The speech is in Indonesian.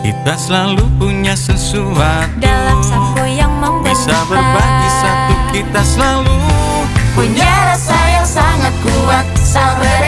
Kita selalu punya sesuatu dalam sapu yang membuat bisa berbagi satu. Kita selalu punya rasa yang sangat kuat. Sabar